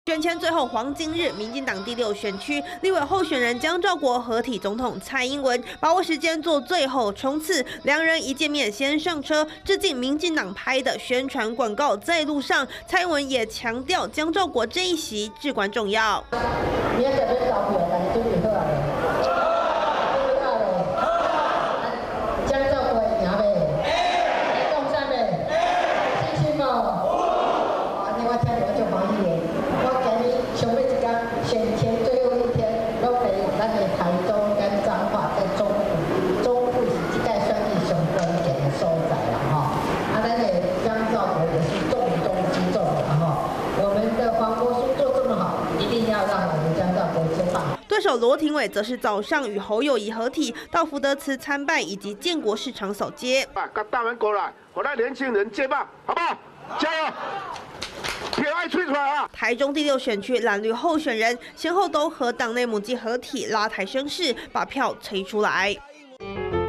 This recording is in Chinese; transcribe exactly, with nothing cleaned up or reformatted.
选前最后黄金日，民进党第六选区立委候选人江兆国合体总统蔡英文，把握时间做最后冲刺。两人一见面先上车，致敬民进党拍的宣传广告在路上。蔡英文也强调江兆国这一席至关重要。 选前最后一天，我哋咱嘅台中跟彰化在中部，中部是即个算是上关键嘅所在啦，吼。啊，咱嘅江兆国也是重中之重啦，吼。我们的黄国书做这么好，一定要让我们江兆国知道。 对手罗廷伟则是早上与侯友宜合体，到福德祠参拜以及建国市场扫街。 啊，跟大门过来，我让年轻人接棒，好不好？加油！铁爱吹出来啊！ 台中第六选区蓝绿候选人先后都和党内母鸡合体拉抬声势，把票催出来。